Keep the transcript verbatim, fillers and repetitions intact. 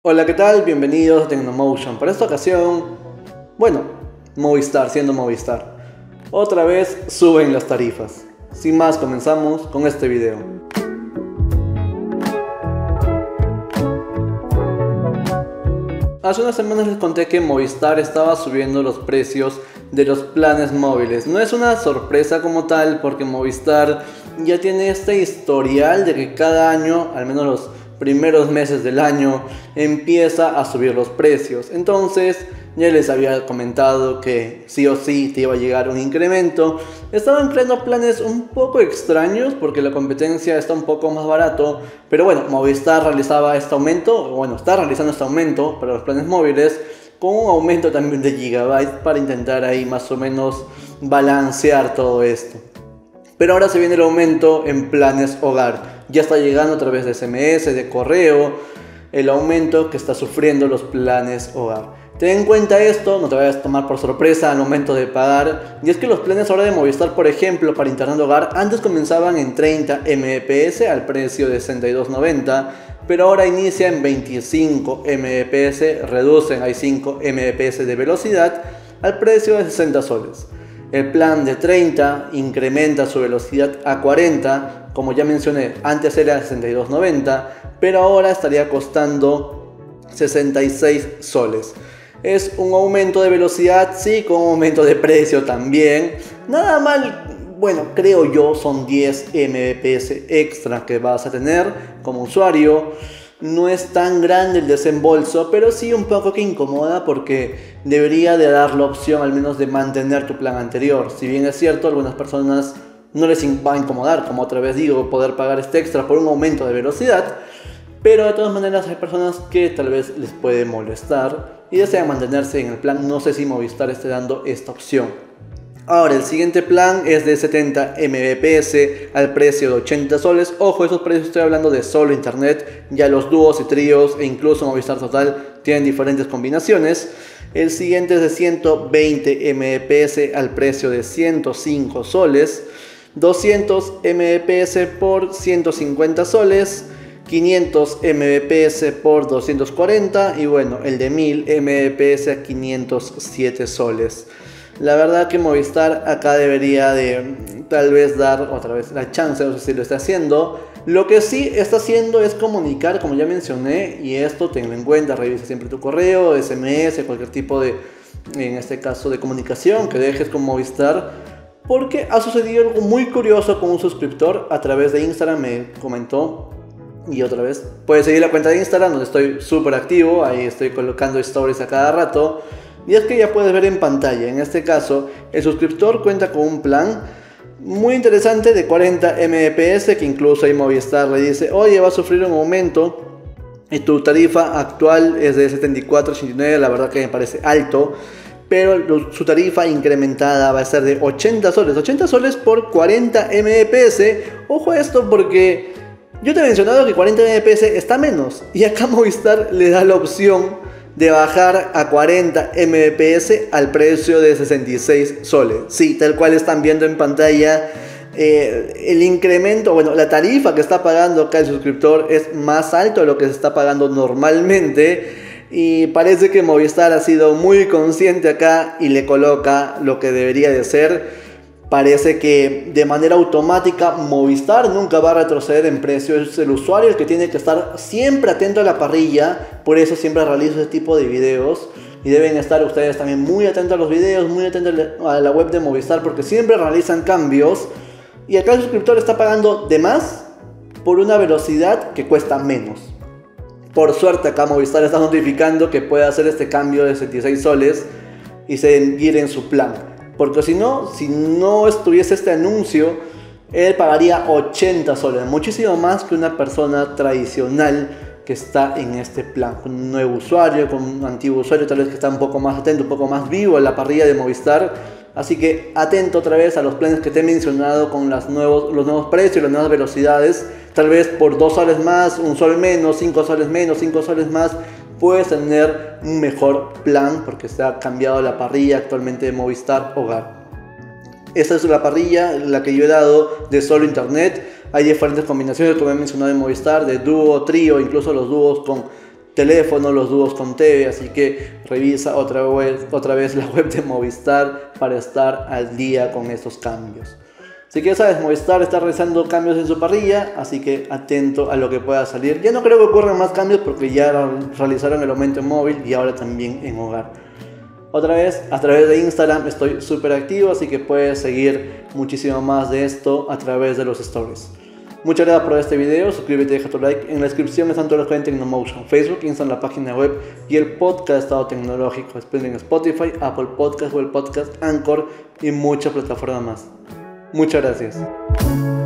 Hola, ¿qué tal? Bienvenidos a Tecnomotion. Para esta ocasión, bueno, Movistar siendo Movistar. Otra vez suben las tarifas. Sin más, comenzamos con este video. Hace unas semanas les conté que Movistar estaba subiendo los precios de los planes móviles. No es una sorpresa como tal, porque Movistar ya tiene este historial de que cada año, al menos los primeros meses del año, empieza a subir los precios. Entonces ya les había comentado que sí o sí te iba a llegar un incremento. Estaban creando planes un poco extraños porque la competencia está un poco más barato, pero bueno, Movistar realizaba este aumento, bueno, está realizando este aumento para los planes móviles con un aumento también de gigabytes para intentar ahí más o menos balancear todo esto. Pero ahora se viene el aumento en planes hogar. Ya está llegando a través de S M S, de correo, el aumento que está sufriendo los planes hogar. Ten en cuenta esto, no te vayas a tomar por sorpresa al momento de pagar. Y es que los planes ahora de Movistar, por ejemplo, para internet hogar, antes comenzaban en treinta megabits al precio de sesenta y dos noventa, pero ahora inicia en veinticinco megabits, reducen, hay cinco megabits de velocidad al precio de sesenta soles. El plan de treinta incrementa su velocidad a cuarenta, como ya mencioné, antes era sesenta y dos noventa, pero ahora estaría costando sesenta y seis soles. Es un aumento de velocidad, sí, con un aumento de precio también. Nada mal, bueno, creo yo, son diez megabits extra que vas a tener como usuario. No es tan grande el desembolso, pero sí un poco que incomoda porque debería de dar la opción al menos de mantener tu plan anterior. Si bien es cierto, a algunas personas no les va a incomodar, como otra vez digo, poder pagar este extra por un aumento de velocidad, pero de todas maneras hay personas que tal vez les puede molestar y desean mantenerse en el plan. No sé si Movistar esté dando esta opción. Ahora, el siguiente plan es de setenta megabits al precio de ochenta soles. Ojo, esos precios estoy hablando de solo internet. Ya los dúos y tríos e incluso Movistar Total tienen diferentes combinaciones. El siguiente es de ciento veinte megabits al precio de ciento cinco soles. doscientos megabits por ciento cincuenta soles. quinientos megabits por doscientos cuarenta. Y bueno, el de mil megabits a quinientos siete soles. La verdad que Movistar acá debería de tal vez dar otra vez la chance, no sé si lo está haciendo. Lo que sí está haciendo es comunicar, como ya mencioné, y esto tenlo en cuenta, revisa siempre tu correo, S M S, cualquier tipo de, en este caso, de comunicación que dejes con Movistar, porque ha sucedido algo muy curioso con un suscriptor a través de Instagram, me comentó. Y otra vez, puedes seguir la cuenta de Instagram donde estoy súper activo, ahí estoy colocando stories a cada rato. Y es que ya puedes ver en pantalla, en este caso, el suscriptor cuenta con un plan muy interesante de cuarenta megabits, que incluso ahí Movistar le dice, oye, va a sufrir un aumento y tu tarifa actual es de setenta y cuatro ochenta y nueve, la verdad que me parece alto, pero su tarifa incrementada va a ser de ochenta soles, ochenta soles por cuarenta megabits. Ojo a esto porque yo te he mencionado que cuarenta megabits está menos, y acá Movistar le da la opción de bajar a cuarenta megabits al precio de sesenta y seis soles. Sí, tal cual están viendo en pantalla, eh, el incremento, bueno, la tarifa que está pagando acá el suscriptor es más alto de lo que se está pagando normalmente, y parece que Movistar ha sido muy consciente acá y le coloca lo que debería de ser. Parece que de manera automática Movistar nunca va a retroceder en precio. Es el usuario el que tiene que estar siempre atento a la parrilla. Por eso siempre realizo este tipo de videos. Y deben estar ustedes también muy atentos a los videos, muy atentos a la web de Movistar, porque siempre realizan cambios. Y acá el suscriptor está pagando de más por una velocidad que cuesta menos. Por suerte acá Movistar está notificando que puede hacer este cambio de setenta y seis soles y seguir en su plan. Porque si no, si no estuviese este anuncio, él pagaría ochenta soles, muchísimo más que una persona tradicional que está en este plan, con un nuevo usuario, con un antiguo usuario tal vez que está un poco más atento, un poco más vivo en la parrilla de Movistar. Así que atento otra vez a los planes que te he mencionado con las nuevos, los nuevos precios, las nuevas velocidades. Tal vez por dos soles más, un sol menos, cinco soles menos, cinco soles más, puedes tener un mejor plan porque se ha cambiado la parrilla actualmente de Movistar Hogar. Esta es la parrilla, la que yo he dado de solo internet. Hay diferentes combinaciones, como he mencionado en Movistar, de dúo, trío, incluso los dúos con teléfono, los dúos con T V, así que revisa otra vez, otra vez la web de Movistar para estar al día con estos cambios. Así que ya sabes, Movistar está realizando cambios en su parrilla, así que atento a lo que pueda salir. Ya no creo que ocurran más cambios porque ya realizaron el aumento en móvil y ahora también en hogar. Otra vez, a través de Instagram estoy súper activo, así que puedes seguir muchísimo más de esto a través de los stories. Muchas gracias por ver este video, suscríbete y deja tu like. En la descripción están todos los canales de Tecnomotion, Facebook, Instagram, la página web y el podcast Estado Tecnológico. Esperen en Spotify, Apple Podcast, Google Podcast, Anchor y muchas plataformas más. Muchas gracias.